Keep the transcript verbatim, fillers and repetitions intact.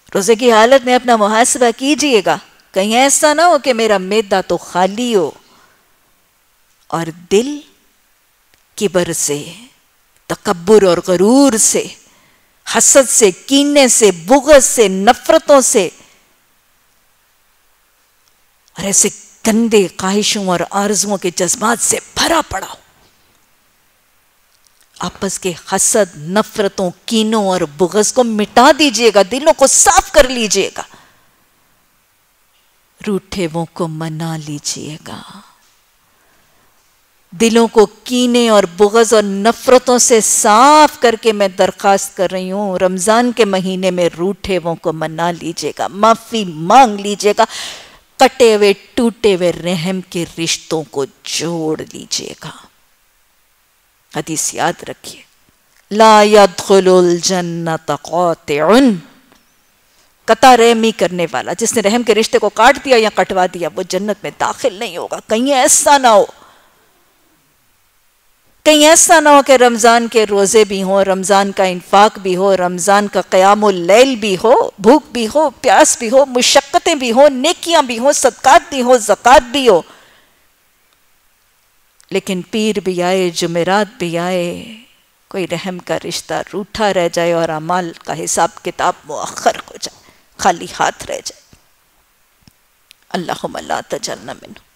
रोज़े की हालत में अपना मुहासबा कीजिएगा, कहीं ऐसा ना हो कि मेरा मैदा तो खाली हो और दिल किबर से, तकब्बुर और गरूर से, हसद से, कीने से, बुग़्ज़ से, नफरतों से और ऐसे गंदे ख्वाहिशों और आरज़ुओं के जज्बात से भरा पड़ा हो। आपस के हसद, नफरतों, कीनों और बुग़्ज़ को मिटा दीजिएगा, दिलों को साफ कर लीजिएगा, रूठे वो को मना लीजिएगा। दिलों को कीने और बुग़्ज़ और नफरतों से साफ करके मैं दरख्वास्त कर रही हूँ, रमज़ान के महीने में रूठे वो को मना लीजिएगा, माफ़ी मांग लीजिएगा, कटे हुए टूटे हुए रहम के रिश्तों को जोड़ लीजिएगा। हदीस याद रखिए, ला यदखुलुल जन्नत क़ातिउन, कता रहमी करने वाला, जिसने रहम के रिश्ते को काट दिया या कटवा दिया, वो जन्नत में दाखिल नहीं होगा। कहीं ऐसा ना हो, कहीं ऐसा ना हो कि रमज़ान के रोज़े भी हों, रमज़ान का इन्फाक भी हो, रमज़ान का क़यामुल लैल भी हो, भूख भी हो, प्यास भी हो, मुशक्क़तें भी हो, नेकियां भी हो, सदक़ात भी हो, ज़कात भी हो, लेकिन पीर भी आए, जुमेरात भी आए, कोई रहम का रिश्ता रूठा रह जाए और अमाल का हिसाब किताब मुअख्खर हो जाए, खाली हाथ रह जाए। अल्लाहुम्मा ला तजअलना मिन्हु।